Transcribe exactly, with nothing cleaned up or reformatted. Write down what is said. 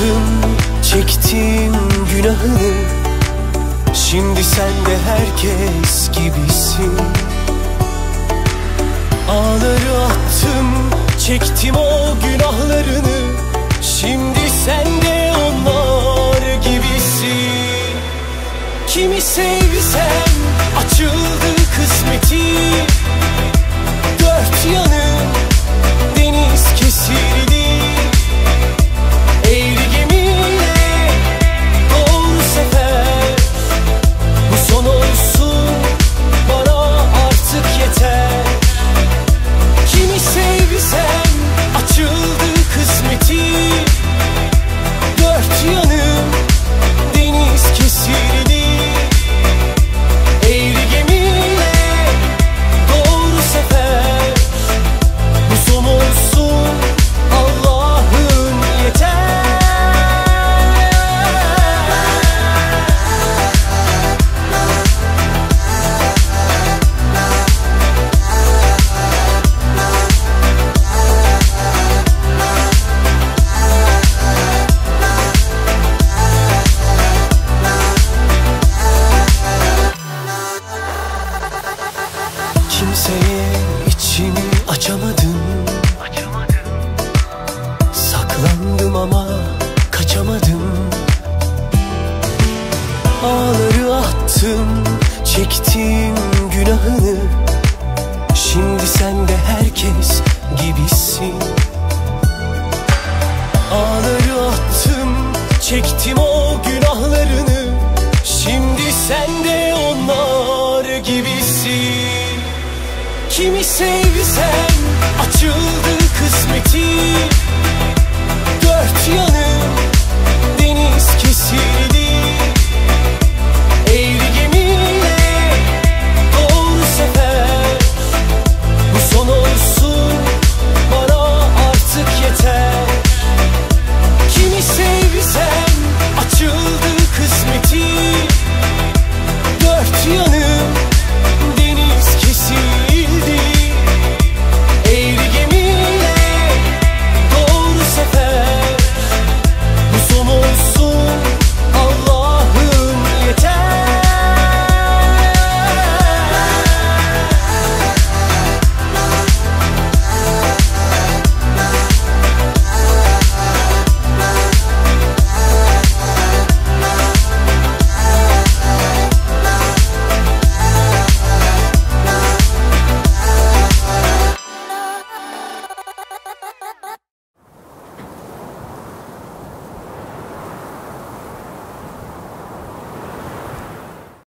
attım, çektim günahını. Şimdi sen de herkes gibisin. Ağları attım, çektim o günahlarını. Şimdi sen de onlar gibisin. Kimi sevsem açıldı kısmeti. Dört yanım deniz kesildi. Eğri gemiyle doğru sefer. Bu son olsun, bana artık yeter. Kimi sevsem açıldı kısmeti. Dört yanım deniz kesildi. Eğri gemiyle doğru sefer. Bu son olsun, Allah'ım yeter. Kimseye içimi açamadım. Saklandım ama kaçamadım. Ağları attım, çektim günahını. Şimdi sen de herkes gibisin. Ağları attım, çektim o günahlarını. Şimdi sen de onlar gibisin. Kimi sevsem açıldı kısmeti.